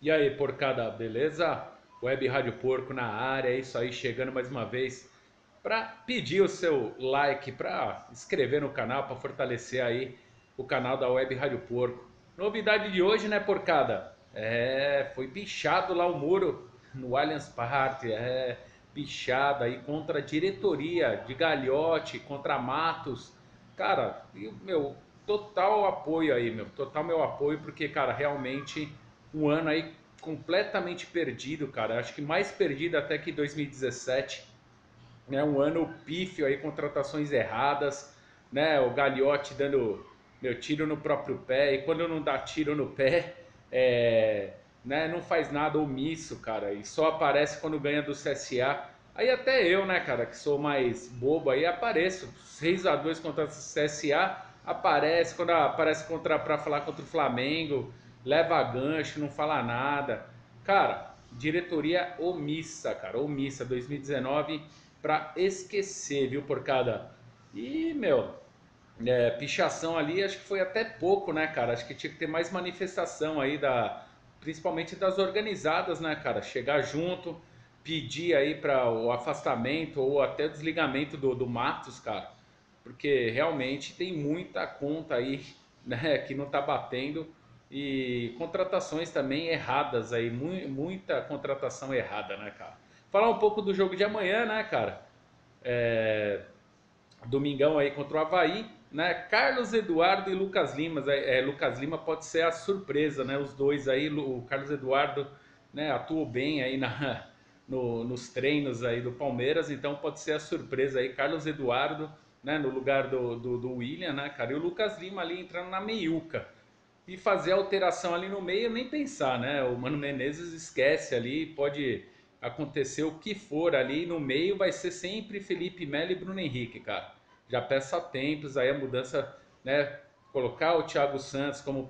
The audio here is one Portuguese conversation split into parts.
E aí, porcada, beleza? Web Rádio Porco na área, é isso aí, chegando mais uma vez para pedir o seu like, para inscrever no canal, para fortalecer aí o canal da Web Rádio Porco. Novidade de hoje, né, porcada? Foi pichado lá o muro no Allianz Parque, pichado aí contra a diretoria de Gagliotti, contra Matos. Cara, meu, total apoio aí, meu, total meu apoio, porque, cara, realmente um ano aí completamente perdido, cara. Acho que mais perdido até que 2017, né? Um ano pífio aí, contratações erradas, né? O Gagliotti dando meu tiro no próprio pé, e quando não dá tiro no pé, né? Não faz nada, omisso, cara, e só aparece quando ganha do CSA. Aí até eu, né, cara, que sou mais bobo aí, apareço 6-2 contra o CSA, aparece quando aparece contra para falar contra o Flamengo, leva gancho, não fala nada. Cara, diretoria omissa, cara, omissa. 2019 pra esquecer, viu, porcada? E, meu, pichação ali, acho que foi até pouco, né, cara? Acho que tinha que ter mais manifestação aí principalmente das organizadas, né, cara? Chegar junto, pedir aí para o afastamento ou até o desligamento do Matos, cara, porque realmente tem muita conta aí, né, que não tá batendo, e contratações também erradas aí, muita contratação errada, né, cara? Falar um pouco do jogo de amanhã, né, cara? Domingão aí contra o Avaí, né? Carlos Eduardo e Lucas Lima. Lucas Lima pode ser a surpresa, né? Os dois aí, o Carlos Eduardo, né, atuou bem aí nos treinos aí do Palmeiras, então pode ser a surpresa aí. Carlos Eduardo, né, no lugar do William, né, cara? E o Lucas Lima ali entrando na meiuca. E fazer alteração ali no meio, nem pensar, né? O Mano Menezes esquece ali, pode acontecer o que for ali no meio, vai ser sempre Felipe Melo e Bruno Henrique, cara. Já peço há tempos aí a mudança, né? Colocar o Thiago Santos como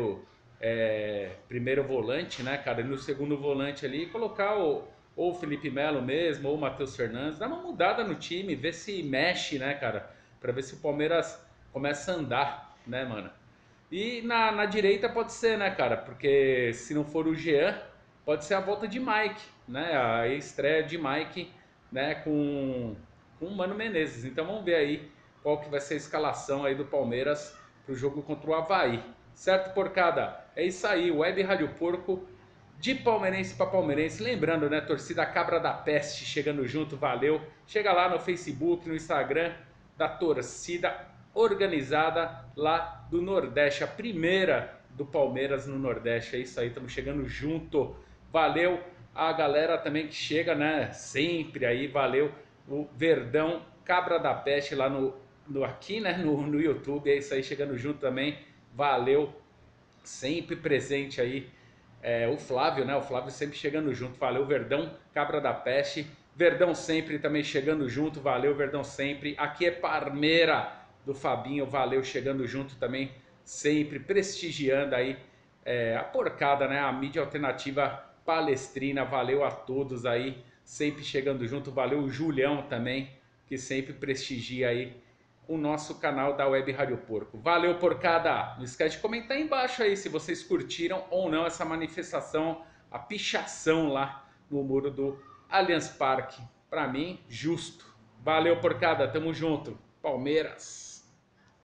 primeiro volante, né, cara? E no segundo volante ali, colocar ou o Felipe Melo mesmo, ou o Matheus Fernandes, dá uma mudada no time, ver se mexe, né, cara? Pra ver se o Palmeiras começa a andar, né, mano? E na direita pode ser, né, cara? Porque se não for o Jean, pode ser a volta de Mike, né? A estreia de Mike, né, com o Mano Menezes. Então vamos ver aí qual que vai ser a escalação aí do Palmeiras pro jogo contra o Avaí. Certo, porcada? É isso aí, Web Rádio Porco de palmeirense para palmeirense. Lembrando, né, torcida Cabra da Peste chegando junto, valeu. Chega lá no Facebook, no Instagram da torcida organizada lá do Nordeste, a primeira do Palmeiras no Nordeste. É isso aí, estamos chegando junto. Valeu a galera também que chega, né, sempre aí, valeu. O Verdão Cabra da Peste lá aqui, né, no YouTube. É isso aí, chegando junto também. Valeu, sempre presente aí. O Flávio, né? O Flávio sempre chegando junto. Valeu, Verdão, Cabra da Peste. Verdão sempre também chegando junto. Valeu, Verdão sempre. Aqui é Parmeira do Fabinho. Valeu, chegando junto também. Sempre prestigiando aí a porcada, né? A mídia alternativa palestrina. Valeu a todos aí. Sempre chegando junto. Valeu o Julião também, que sempre prestigia aí o nosso canal da Web Rádio Porco. Valeu, porcada! Não esquece de comentar aí embaixo aí se vocês curtiram ou não essa manifestação, a pichação lá no muro do Allianz Parque. Pra mim, justo. Valeu, porcada! Tamo junto. Palmeiras!